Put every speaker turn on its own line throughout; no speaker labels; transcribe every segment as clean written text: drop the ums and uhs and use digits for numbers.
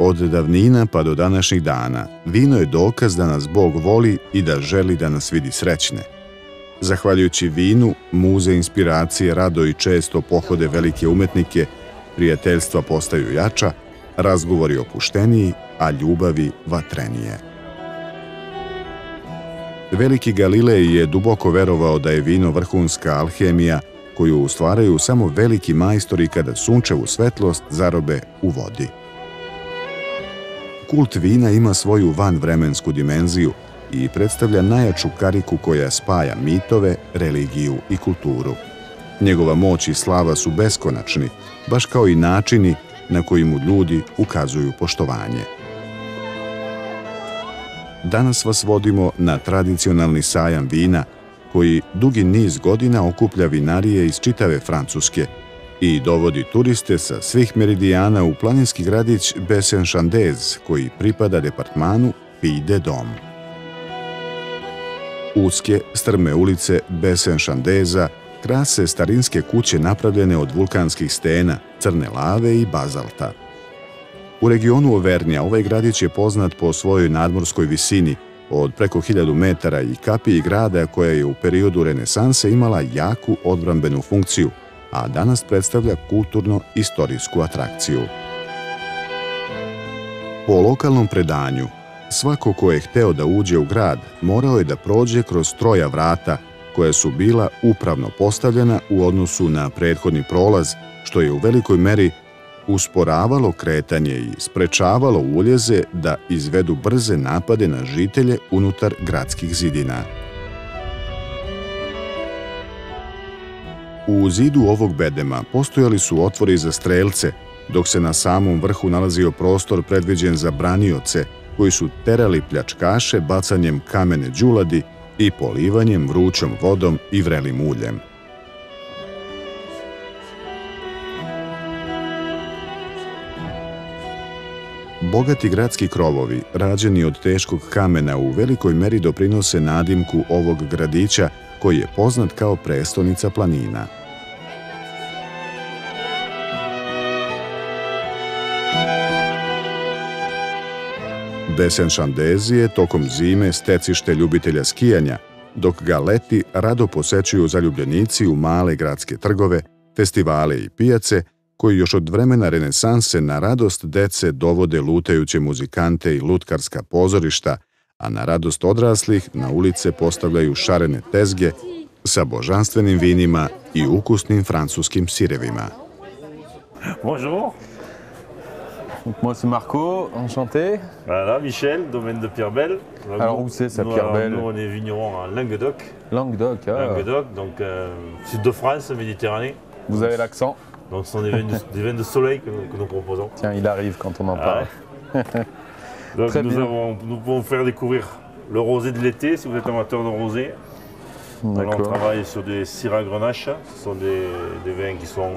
Od davnina pa do današnjih dana, vino je dokaz da nas Bog voli i da želi da nas vidi srećne. Zahvaljujući vinu, muze inspiracije rado i često pohode velike umetnike, prijateljstva postaju jača, razgovori opušteniji, a ljubavi vatrenije. Veliki Galilej je duboko verovao da je vino vrhunska alhemija koju stvaraju samo veliki majstori kada sunčevu svetlost zarobe u vodi. Kult vina ima svoju vanvremensku dimenziju i predstavlja najjaču kariku koja spaja mitove, religiju i kulturu. Njegova moć i slava su beskonačni, baš kao i načini na koji mu ljudi ukazuju poštovanje. Danas vas vodimo na tradicionalni sajam vina, koji dugi niz godina okuplja vinarije iz čitave Francuske i dovodi turiste sa svih meridijana u planinski gradić Baie-Saint-Chandez, koji pripada departmanu Puy-de-Dôme. Uske, strme ulice Baie-Saint-Chandeza krase starinske kuće napravljene od vulkanskih stena, crne lave i bazalta. U regionu Auvergnja ovaj gradić je poznat po svojoj nadmorskoj visini od preko 1000 metara i kapiji grada koja je u periodu renesanse imala jaku odbrambenu funkciju, a danas predstavlja kulturno-istorijsku atrakciju. Po lokalnom predanju, svako ko je hteo da uđe u grad morao je da prođe kroz troja vrata koja su bila upravno postavljena u odnosu na prethodni prolaz, što je u velikoj meri usporavalo kretanje i sprečavalo uljeze da izvedu brze napade na žitelje unutar gradskih zidina. U zidu ovog bedema postojali su otvori za strelce, dok se na samom vrhu nalazio prostor predviđen za branioce, koji su terali pljačkaše bacanjem kamene đuladi i polivanjem vrućom vodom i vrelim uljem. Bogati gradski krovovi, rađeni od teškog kamena, u velikoj meri doprinose nadimku ovog gradića, koji je poznat kao prestonica planina. Baie-Saint-Chandez je tokom zime stecište ljubitelja skijanja, dok ga leti rado posećuju zaljubljenici u male gradske trgove, festivale i pijace, koji još od vremena renesanse na radost dece dovode lutajuće muzikante i lutkarska pozorišta, a na radost odraslih na ulice postavljaju šarene tezge sa božanstvenim vinima i ukusnim francuskim sirevima.
Bonjour.
Moi c'est Marco, enchanté.
Voilà, Michel, domaine de Pierre-Belle.
Alors où c'est ça, Pierre-Belle?
Nous on est vignerons en Languedoc.
Languedoc, ah.
Languedoc, donc sud de France, Méditerranée.
Vous avez l'accent?
Donc ce sont des vins de soleil que nous proposons.
Tiens, il arrive quand on en parle.
Donc
Très bien.
Nous pouvons vous faire découvrir le rosé de l'été, si vous êtes amateur de rosé. Alors, on travaille sur des Syrah Grenache. Ce sont des vins qui sont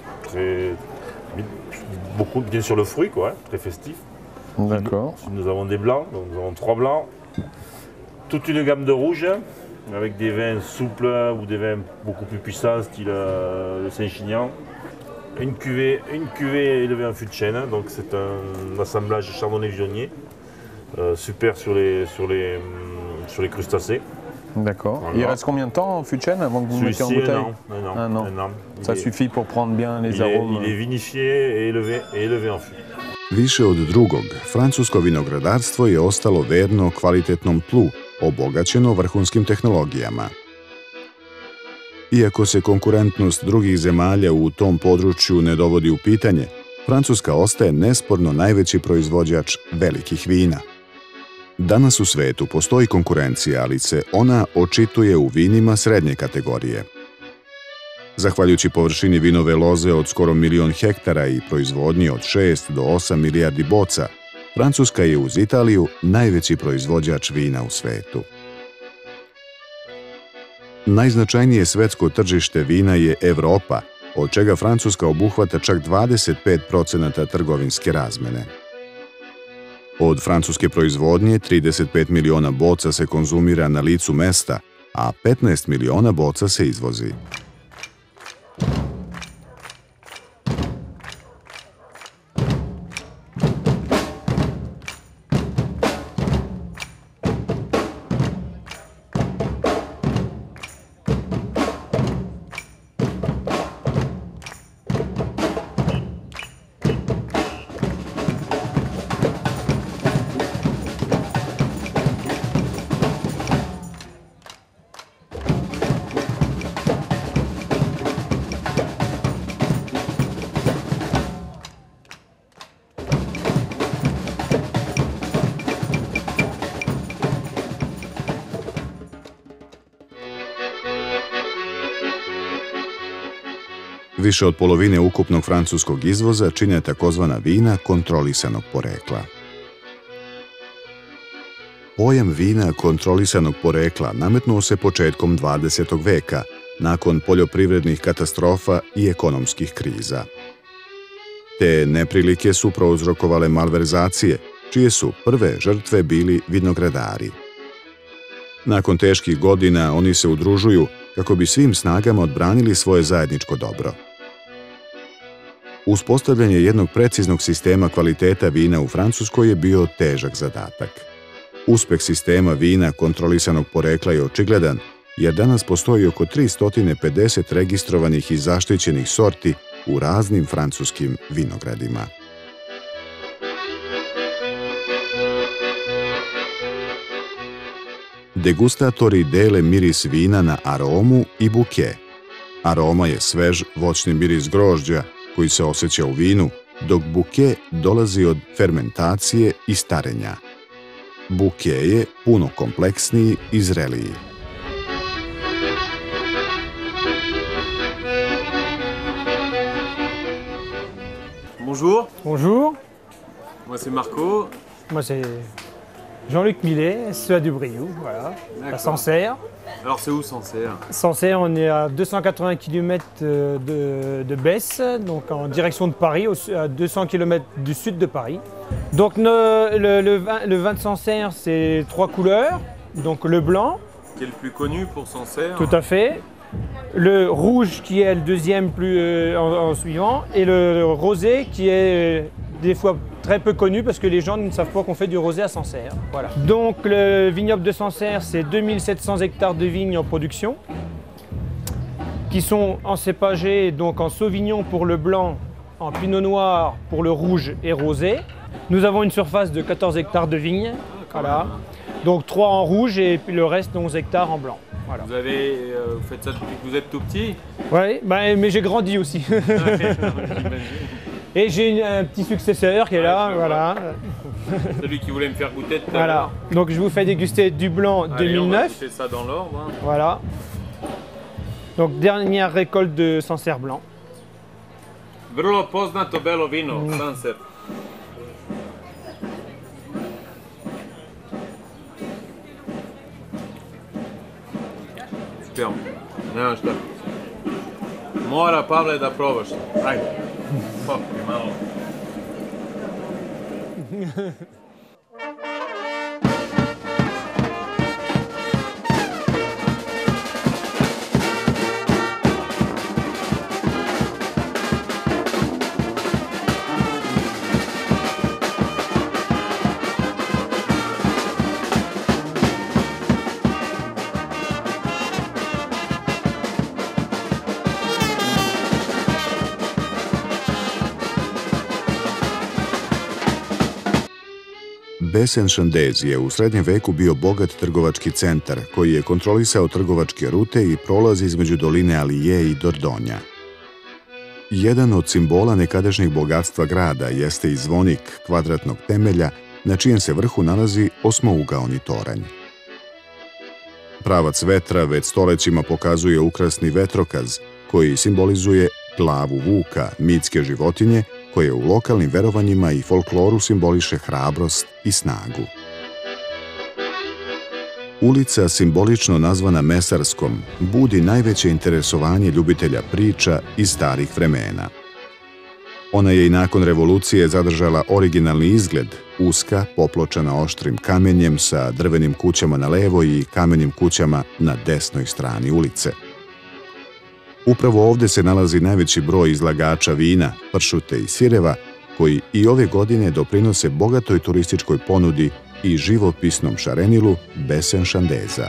beaucoup bien sur le fruit, quoi, très festifs.
D'accord.
Nous avons des blancs, donc nous avons 3 blancs. Toute une gamme de rouges, avec des vins souples ou des vins beaucoup plus puissants, style le Saint-Chinian. Une cuvée élevée en fût de chêne, donc c'est un assemblage chardonnay-viognier, super sur les crustacés.
D'accord. Voilà. Il reste combien de temps en fût de chêne avant que vous le mettiez en bouteille? Un an. Ça suffit pour prendre bien les arômes.
Il est vinifié et élevé en fût.
Više od drugog, francusko vinogradarstvo je ostalo verno kvalitetnom tlu, obogaćeno vrhunskim tehnologijama. Iako se konkurentnost drugih zemalja u tom području ne dovodi u pitanje, Francuska ostaje nesporno najveći proizvođač velikih vina. Danas u svetu postoji konkurencija, ali se ona očituje u vinima srednje kategorije. Zahvaljujući površini vinove loze od skoro 1 milion hektara i proizvodnji od 6 do 8 milijardi boca, Francuska je uz Italiju najveći proizvođač vina u svetu. Najznačajnije svetsko tržište vina je Evropa, od čega Francuska obuhvata čak 25% trgovinske razmene. Od francuske proizvodnje 35 miliona boca se konzumira na licu mesta, a 15 miliona boca se izvozi. Više od polovine ukupnog francuskog izvoza čine takozvana vina kontrolisanog porekla. Pojam vina kontrolisanog porekla nametnuo se početkom 20. veka, nakon poljoprivrednih katastrofa i ekonomskih kriza. Te neprilike su prouzrokovale malverzacije, čije su prve žrtve bili vinogradari. Nakon teških godina oni se udružuju kako bi svim snagama odbranili svoje zajedničko dobro. Uspostavljanje jednog preciznog sistema kvaliteta vina u Francuskoj je bio težak zadatak. Uspeh sistema vina kontrolisanog porekla je očigledan, jer danas postoji oko 350 registrovanih i zaštićenih sorti u raznim francuskim vinogradima. Degustatori dele miris vina na aromu i buke. Aroma je svež voćni miris grožđa koji se osjeća u vinu, dok buke dolazi od fermentacije i starenja. Buke je puno kompleksniji i zreliji.
Bonjour.
Bonjour.
Moi c'est Marco.
Moi c'est Jean-Luc Millet, Suat du Briou, voilà, à Sancerre.
Alors c'est où Sancerre?
Sancerre, on est à 280 km de Besse, donc en direction de Paris, à 200 km du sud de Paris. Donc le vin de Sancerre, c'est 3 couleurs, donc le blanc.
Qui est le plus connu pour Sancerre?
Tout à fait. Le rouge qui est le deuxième en suivant, et le rosé qui est des fois très peu connu parce que les gens ne savent pas qu'on fait du rosé à Sancerre. Voilà. Donc le vignoble de Sancerre, c'est 2700 hectares de vignes en production qui sont encépagés donc en Sauvignon pour le blanc, en Pinot Noir pour le rouge et rosé. Nous avons une surface de 14 hectares de vignes, voilà. Donc 3 en rouge et puis le reste 11 hectares en blanc. Voilà.
Vous faites ça depuis que vous êtes tout petit?
Oui, mais j'ai grandi aussi. Et j'ai un petit successeur qui est là, voilà.
Celui qui voulait me faire goûter tout à l'heure.
Donc je vous fais déguster du blanc 2009. On va
goûter ça dans l'ordre. Hein.
Voilà. Donc dernière récolte de Sancerre blanc.
Vrlo poznato belo vino, Sancerre. Super. Nema šta. Mora Pavle da probaš. Ajde. Malo.
Besse-en-Chandez je u srednjem veku bio bogat trgovački centar koji je kontrolisao trgovačke rute i prolaz između doline Alije i Dordognja. Jedan od simbola nekadašnjeg bogatstva grada jeste i zvonik kvadratnog temelja na čijem se vrhu nalazi osmougaoni toranj. Pravac vetra već stolećima pokazuje ukrasni vetrokaz koji simbolizuje glavu vuka, mitske životinje, koje u lokalnim verovanjima i folkloru simboliše hrabrost i snagu. Ulica, simbolično nazvana Mesarskom, budi najveće interesovanje ljubitelja priča iz starih vremena. Ona je i nakon revolucije zadržala originalni izgled, uska, popločana oštrim kamenjem sa drvenim kućama na levoj i kamenim kućama na desnoj strani ulice. Upravo ovde se nalazi najveći broj izlagača vina, pršute i sireva, koji i ove godine doprinose bogatoj turističkoj ponudi i živopisnom šarenilu Besse-en-Chandeza.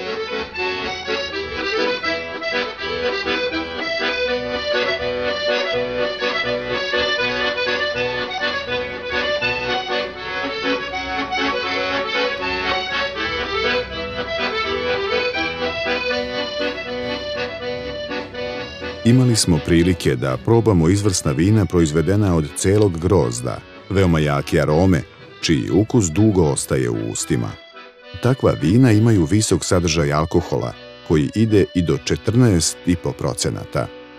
Imali smo prilike da probamo izvrsna vina proizvedena od celog grozda, veoma jake arome, čiji ukus dugo ostaje u ustima. Takva vina imaju visok sadržaj alkohola, koji ide i do 14,5%.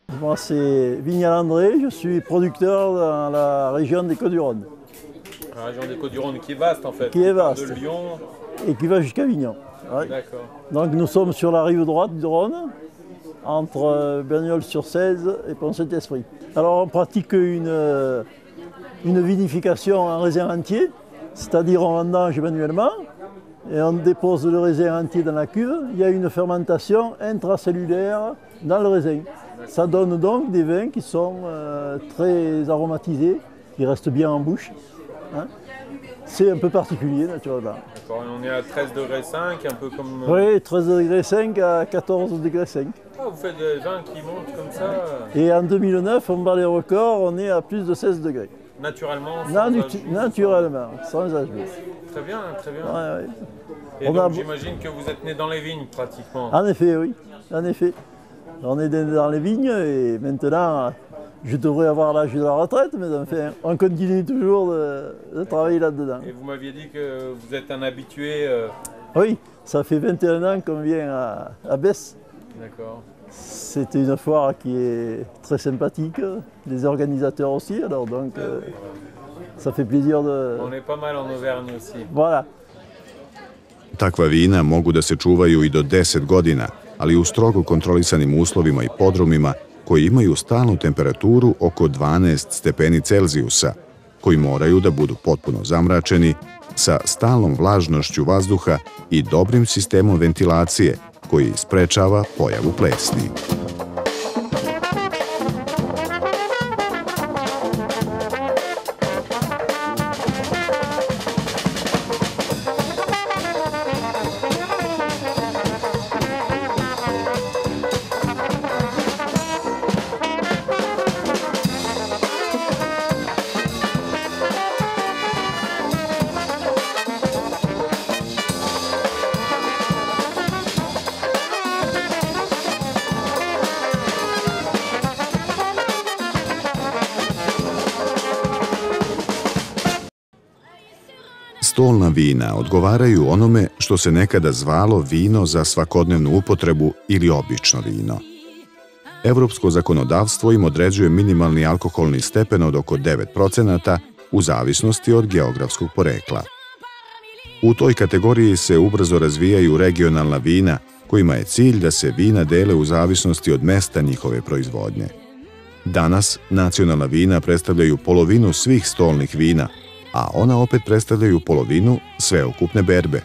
Moi, c'est Vignal André, je suis producteur dans la région des Côtes-du-Rhône.
La région des Côtes-du-Rhône qui est vaste en fait.
Qui est vaste.
De Lyon.
Et qui va jusqu'à Avignon. Ouais.
D'accord.
Donc nous sommes sur la rive droite du Rhône, entre Bagnols-sur-Cèze et Pont-Saint-Esprit. Alors on pratique une vinification en raisin entier, c'est-à-dire on vendange manuellement et on dépose le raisin entier dans la cuve. Il y a une fermentation intracellulaire dans le raisin. Ça donne donc des vins qui sont très aromatisés, qui restent bien en bouche. Hein. C'est un peu particulier naturellement.
D'accord, et on est à 13,5 degrés, un peu comme...
Oui, 13,5 degrés à 14,5 degrés.
Ah, vous faites des vins qui montent comme ça
Et en 2009, on bat les records, on est à plus de 16 degrés.
Naturellement
Naturellement, sans ajouter.
Très bien, très bien.
Ouais, ouais.
Et donc j'imagine que vous êtes né dans les vignes pratiquement.
En effet, oui, en effet. On est dans les vignes et maintenant, je devrais avoir l'âge de la retraite, mais enfin, on continue toujours de travailler là-dedans.
Et vous m'aviez dit que vous êtes un habitué.
Oui, ça fait 21 ans qu'on vient à Besse.
D'accord.
C'est une foire qui est très sympathique, les organisateurs aussi, alors donc ça fait plaisir de...
On est pas mal en Auvergne aussi.
Voilà.
Takva vina mogu da se čuvaju i do 10 godina, ali u strogo kontrolisanim uslovima i podrumima koji imaju stalnu temperaturu oko 12 stepeni Celzijusa, koji moraju da budu potpuno zamračeni, sa stalnom vlažnošću vazduha i dobrim sistemom ventilacije koji sprečava pojavu plesni. Stolna vina odgovaraju onome što se nekada zvalo vino za svakodnevnu upotrebu ili obično vino. Evropsko zakonodavstvo im određuje minimalni alkoholni stepen od oko 9% u zavisnosti od geografskog porekla. U toj kategoriji se ubrzo razvijaju regionalna vina, kojima je cilj da se vina dele u zavisnosti od mesta njihove proizvodnje. Danas nacionalna vina predstavljaju polovinu svih stolnih vina, a ona opet predstavljaju polovinu sveukupne berbe.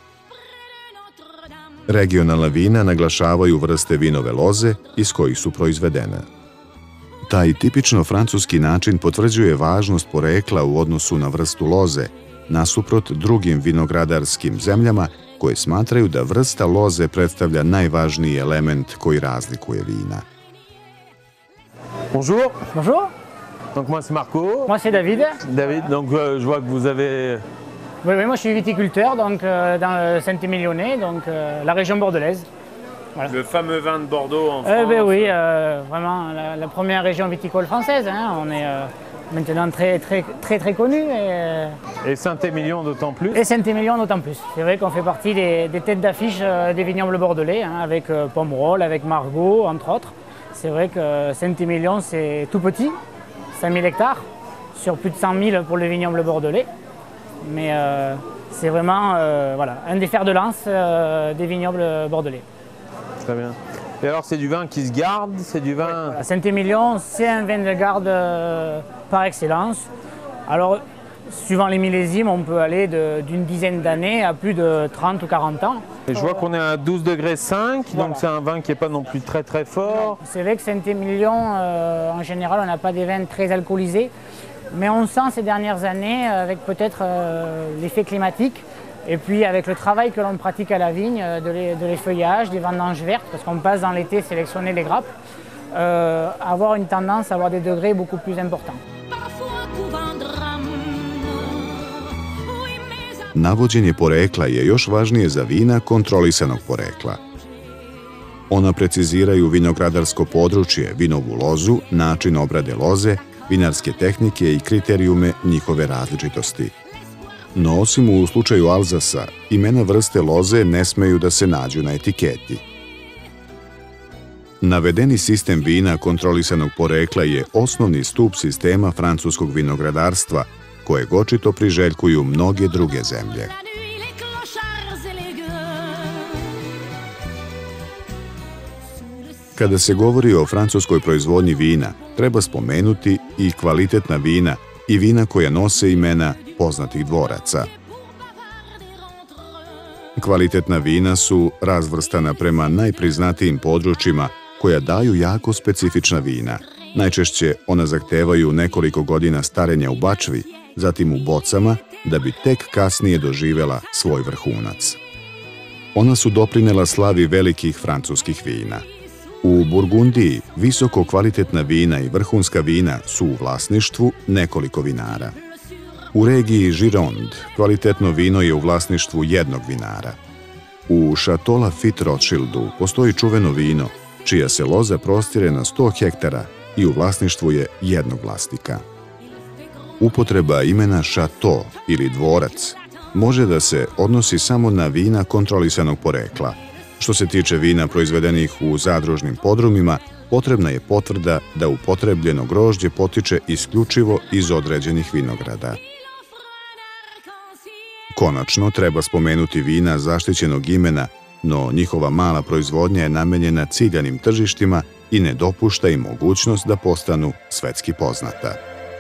Regionalna vina naglašavaju vrste vinove loze iz kojih su proizvedene. Taj tipično francuski način potvrđuje važnost porekla u odnosu na vrstu loze, nasuprot drugim vinogradarskim zemljama koje smatraju da vrsta loze predstavlja najvažniji element koji razlikuje vina.
Bonjour.
Bonjour.
Donc moi c'est Marco.
Moi c'est David.
David, donc je vois que vous avez...
Oui, moi je suis viticulteur donc, dans le Saint-Émilionnais, donc la région bordelaise.
Voilà. Le fameux vin de Bordeaux en France.
Ben oui, vraiment la première région viticole française. Hein. On est maintenant très connu.
Et Saint-Émilion d'autant plus.
Et Saint-Émilion d'autant plus. C'est vrai qu'on fait partie des têtes d'affiche des vignobles bordelais, hein, avec Pomerol, avec Margaux, entre autres. C'est vrai que Saint-Émilion c'est tout petit, 5000 hectares, sur plus de 100 000 pour le vignoble bordelais. Mais c'est vraiment voilà, un des fers de lance des vignobles bordelais.
Très bien. Et alors c'est du vin qui se garde, c'est du vin...
Voilà, Saint-Émilion, c'est un vin de garde par excellence. Alors, suivant les millésimes, on peut aller d'une dizaine d'années à plus de 30 ou 40 ans.
Et je vois qu'on est à 12,5 degrés, voilà. Donc c'est un vin qui n'est pas non plus très fort.
C'est vrai que Saint-Émilion, en général, on n'a pas des vins très alcoolisés. Mais on sent ces dernières années, avec peut-être l'effet climatique, et puis avec le travail que l'on pratique à la vigne, de l'effeuillage, des vendanges vertes, parce qu'on passe dans l'été sélectionner les grappes, avoir une tendance à avoir des degrés beaucoup plus importants.
Navođenje porekla je još važnije za vina kontrolisanog porekla. Ona preciziraju vinogradarsko područje, vinovu lozu, način obrade loze, vinarske tehnike i kriterijume njihove različitosti. No, osim u slučaju Alzasa, imena vrste loze ne smeju da se nađu na etiketi. Navedeni sistem vina kontrolisanog porekla je osnovni stup sistema francuskog vinogradarstva, kojeg očito priželjkuju mnoge druge zemlje. Kada se govori o francuskoj proizvodnji vina, treba spomenuti i kvalitetna vina i vina koja nose imena poznatih dvoraca. Kvalitetna vina su razvrstana prema najpriznatijim područjima koja daju jako specifična vina. Najčešće ona zahtevaju nekoliko godina starenja u bačvi, zatim u bocama, da bi tek kasnije doživela svoj vrhunac. Ona su doprinela slavi velikih francuskih vina. U Burgundiji visoko kvalitetna vina i vrhunska vina su u vlasništvu nekoliko vinara. U regiji Gironde kvalitetno vino je u vlasništvu jednog vinara. U Chateau Lafite Rothschildu postoji čuveno vino, čija se loza prostire na 100 hektara i u vlasništvu je jednog vlasnika. Upotreba imena Chateau ili dvorac može da se odnosi samo na vina kontrolisanog porekla. Što se tiče vina proizvedenih u zadružnim podrumima, potrebna je potvrda da upotrebljeno grožđe potiče isključivo iz određenih vinograda. Konačno, treba spomenuti vina zaštićenog imena, no njihova mala proizvodnja je namenjena ciljanim tržištima i ne dopušta im mogućnost da postanu svetski poznata.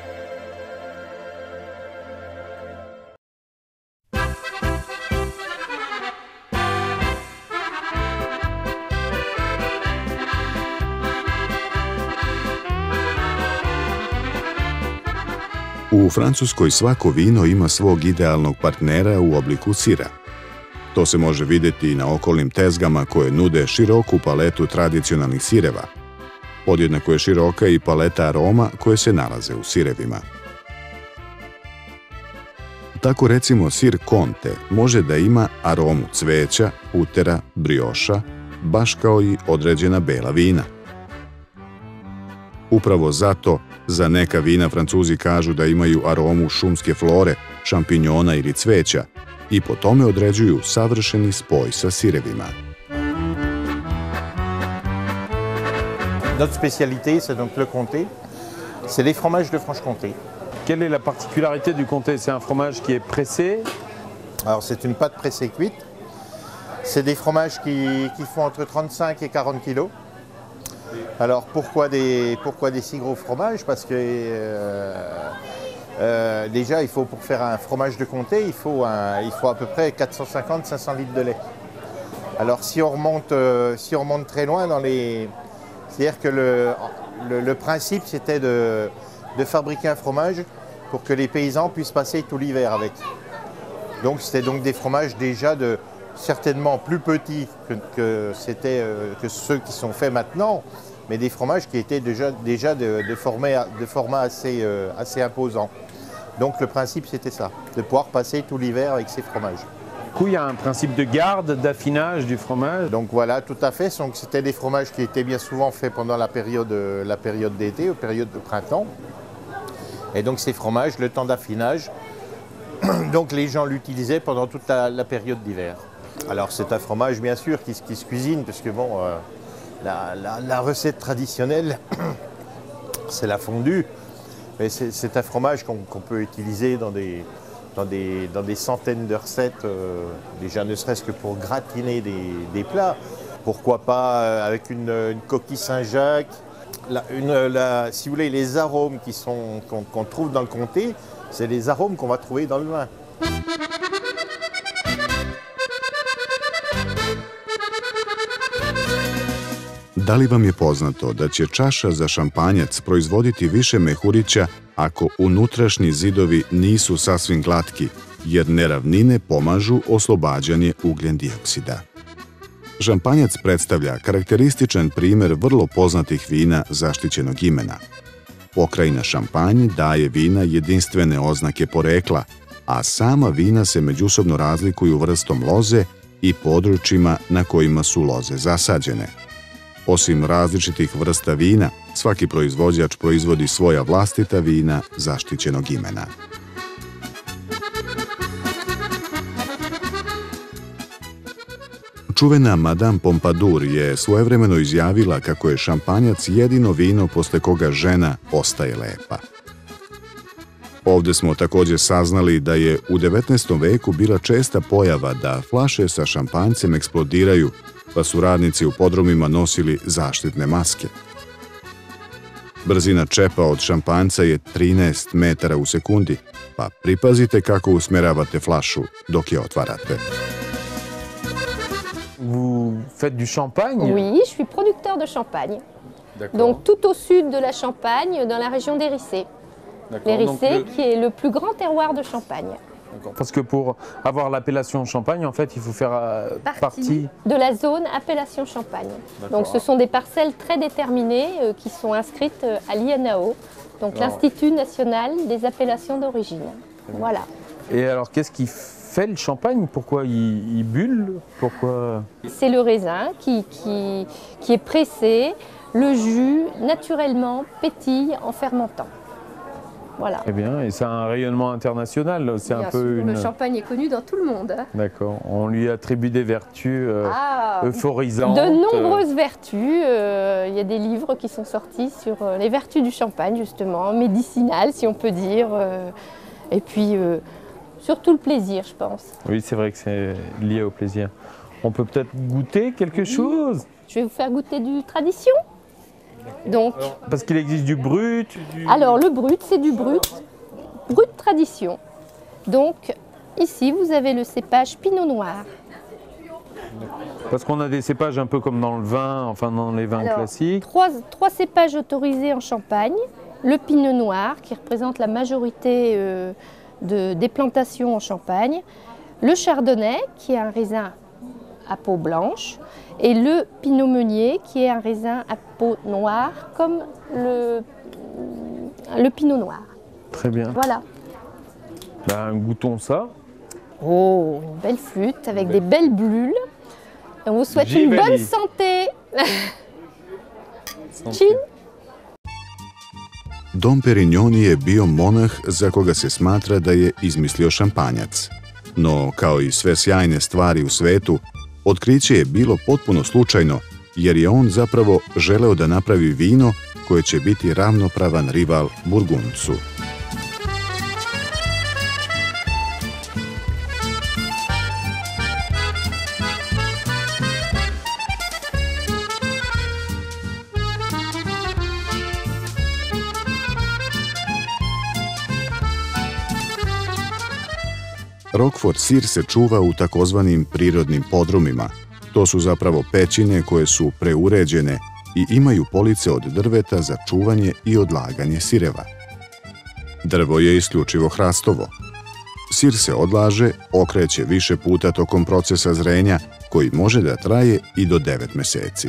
U Francuskoj svako vino ima svog idealnog partnera u obliku sira. To se može vidjeti i na okolnim tezgama koje nude široku paletu tradicionalnih sireva. Podjednako je široka i paleta aroma koje se nalaze u sirevima. Tako recimo sir Comte može da ima aromu cveća, putera, brioša, baš kao i određena bela vina. Upravo zato za neka vina Francuzi kažu da imaju aromu šumske flore, šampinjona ili cveća i po tome određuju savršeni spoj sa sirevima.
Notre spécialité, c'est donc le comté. C'est les fromages de Franche-Comté.
Quelle est la particularité du comté? C'est un fromage qui est pressé?
Alors c'est une pâte pressée cuite. C'est des fromages qui font entre 35 et 40 kilos. Alors pourquoi des si gros fromages? Parce que déjà il faut, pour faire un fromage de comté, il faut à peu près 450-500 litres de lait. Alors si on remonte très loin dans les... C'est-à-dire que le principe c'était de fabriquer un fromage pour que les paysans puissent passer tout l'hiver avec. Donc c'était donc des fromages déjà certainement plus petits que ceux qui sont faits maintenant, mais des fromages qui étaient déjà de format assez imposant. Donc le principe c'était ça, de pouvoir passer tout l'hiver avec ces fromages.
Du coup, il y a un principe de garde, d'affinage du fromage.
Donc voilà, tout à fait. Donc c'était des fromages qui étaient bien souvent faits pendant la période d'été, ou période de printemps. Et donc ces fromages, le temps d'affinage, donc les gens l'utilisaient pendant toute la période d'hiver. Alors c'est un fromage bien sûr qui se cuisine, parce que bon, la recette traditionnelle, c'est la fondue. Mais c'est un fromage qu'on peut utiliser dans des centaines de recettes, déjà ne serait-ce que pour gratiner des plats. Pourquoi pas avec une coquille Saint-Jacques. Si vous voulez, les arômes qu'on trouve dans le comté, c'est les arômes qu'on va trouver dans le vin.
Da li vam je poznato da će čaša za šampanjac proizvoditi više mehurića ako unutrašnji zidovi nisu sasvim glatki, jer neravnine pomažu oslobađanje ugljen dioksida? Šampanjac predstavlja karakterističan primer vrlo poznatih vina zaštićenog imena. Pokrajina Šampanj daje vina jedinstvene oznake porekla, a sama vina se međusobno razlikuju vrstom loze i područjima na kojima su loze zasađene. Osim različitih vrsta vina, svaki proizvođač proizvodi svoja vlastita vina zaštićenog imena. Čuvena Madame Pompadour je svojevremeno izjavila kako je šampanjac jedino vino posle koga žena ostaje lepa. Ovde smo također saznali da je u 19. veku bila česta pojava da flaše sa šampanjcem eksplodiraju, pa su radnici u podrumima nosili zaštitne maske. Brzina čepa od šampanjca je 13 metara u sekundi, pa pripazite kako usmeravate flašu dok je otvarate.
Vous faites du champagne?
Oui, je suis producteur de champagne. Donc tout au sud de la Champagne, dans la région d'Hérissé. L'Hérissé qui est le plus grand terroir de Champagne.
Parce que pour avoir l'appellation Champagne, en fait, il faut faire partie
de la zone appellation Champagne. Donc ce sont des parcelles très déterminées qui sont inscrites à l'INAO, donc l'Institut national des appellations d'origine. Voilà.
Et alors, qu'est-ce qui fait le champagne? Pourquoi il bulle? Pourquoi...
C'est le raisin qui est pressé, le jus naturellement pétille en fermentant. Voilà.
Très bien, et c'est un rayonnement international, c'est un peu
Le champagne est connu dans tout le monde.
D'accord, on lui attribue des vertus euphorisantes.
De nombreuses vertus, il y a des livres qui sont sortis sur les vertus du champagne justement, médicinales si on peut dire, et puis surtout le plaisir je pense.
Oui, c'est vrai que c'est lié au plaisir. On peut peut-être goûter quelque chose?
Je vais vous faire goûter du tradition. Donc,
parce qu'il existe du brut.
Alors le brut, c'est du brut tradition. Donc ici vous avez le cépage Pinot Noir.
Parce qu'on a des cépages un peu comme dans le vin, enfin dans les vins classiques.
Trois cépages autorisés en Champagne. Le Pinot Noir qui représente la majorité des plantations en Champagne. Le Chardonnay qui est un raisin à peau blanche. Et le Pinot Meunier, qui est un raisin à peau noire, comme le Pinot Noir.
Très bien.
Voilà.
Ben, goûtons ça.
Oh, une belle flûte avec des belles bulles. On vous souhaite une bonne santé. Chin.
Dom Perignoni je bio monah za koga se smatra da je izmislio šampanjac. No, kao i sve sjajne stvari u svetu, otkriće je bilo potpuno slučajno, jer je on zapravo želeo da napravi vino koje će biti ravnopravan rival Burgundcu. Roquefort sir se čuva u takozvanim prirodnim podrumima. To su zapravo pećine koje su preuređene i imaju police od drveta za čuvanje i odlaganje sireva. Drvo je isključivo hrastovo. Sir se odlaže, okreće više puta tokom procesa zrenja, koji može da traje i do 9 meseci.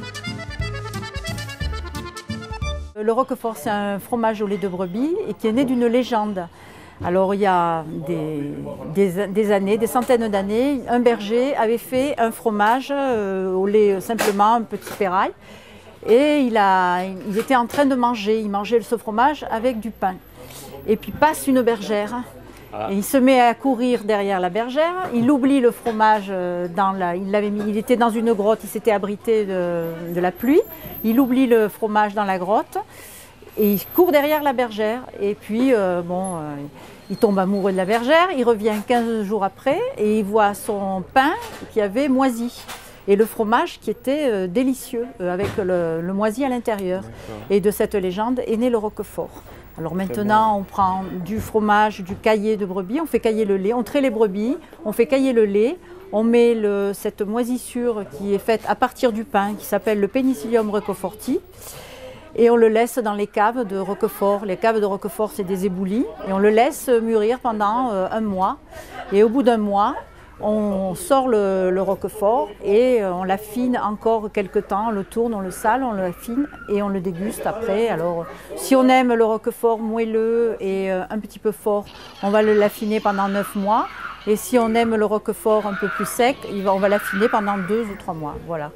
Le Roquefort, c'est un fromage au lait de brebis et qui est né d'une légende. Alors il y a des années, des centaines d'années, un berger avait fait un fromage au lait simplement, un petit ferraille. Et il était en train de manger, il mangeait ce fromage avec du pain. Et puis passe une bergère, et il se met à courir derrière la bergère, il oublie le fromage, il était dans une grotte, il s'était abrité de la pluie, il oublie le fromage dans la grotte. Et il court derrière la bergère et puis il tombe amoureux de la bergère, il revient 15 jours après et il voit son pain qui avait moisi et le fromage qui était délicieux avec le moisi à l'intérieur. Et de cette légende est né le Roquefort. Alors maintenant on prend du fromage, du caillé de brebis, on fait cailler le lait, on traite les brebis, on fait cailler le lait, on met cette moisissure qui est faite à partir du pain qui s'appelle le Penicillium roqueforti. Et on le laisse dans les caves de Roquefort. Les caves de Roquefort, c'est des éboulis. Et on le laisse mûrir pendant un mois. Et au bout d'un mois, on sort le Roquefort et on l'affine encore quelques temps. On le tourne, on le sale, on l'affine et on le déguste après. Alors, si on aime le Roquefort moelleux et un petit peu fort, on va l'affiner pendant 9 mois. Et si on aime le Roquefort un peu plus sec, on va l'affiner pendant 2 ou 3 mois. Voilà.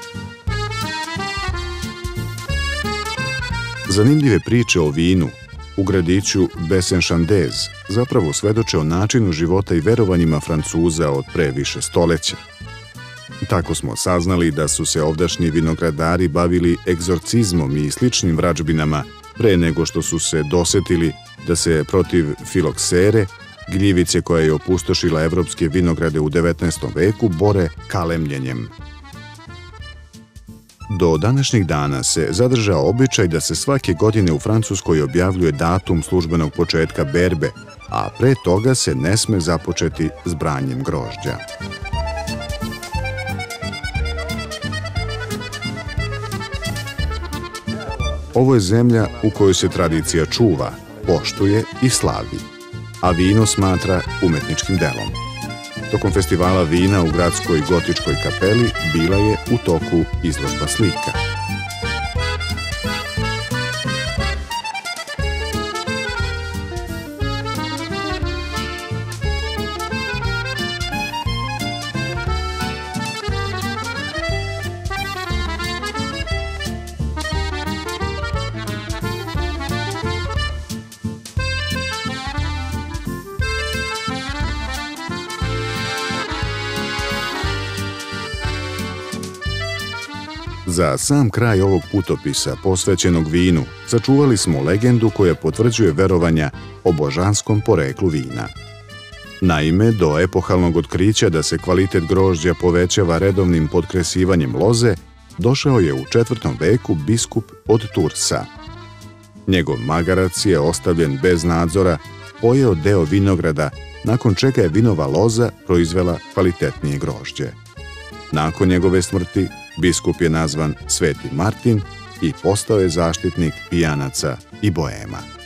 Zanimljive priče o vinu, u gradiću Besanchandez zapravo svedoče o načinu života i verovanjima Francuza od pre više stoleća. Tako smo saznali da su se ovdašnji vinogradari bavili egzorcizmom i sličnim vrađbinama pre nego što su se dosetili da se protiv filoksere, gljivice koja je opustošila evropske vinograde u 19. veku, bore kalemljenjem. Do današnjih dana se zadržao običaj da se svake godine u Francuskoj objavljuje datum službenog početka berbe, a pre toga se ne sme započeti s branjem grožđa. Ovo je zemlja u kojoj se tradicija čuva, poštuje i slavi, a vino smatra umetničkim delom. Tokom festivala vina u gradskoj gotičkoj kapeli bila je u toku izložba slika. Za sam kraj ovog putopisa, posvećenog vinu, sačuvali smo legendu koja potvrđuje verovanja o božanskom poreklu vina. Naime, do epohalnog otkrića da se kvalitet grožđa povećava redovnim potkresivanjem loze, došao je u 4. veku biskup od Tursa. Njegov magarac je ostavljen bez nadzora, pojeo deo vinograda, nakon čega je vinova loza proizvela kvalitetnije grožđe. Nakon njegove smrti, biskup je nazvan Sveti Martin i postao je zaštitnik pijanaca i boema.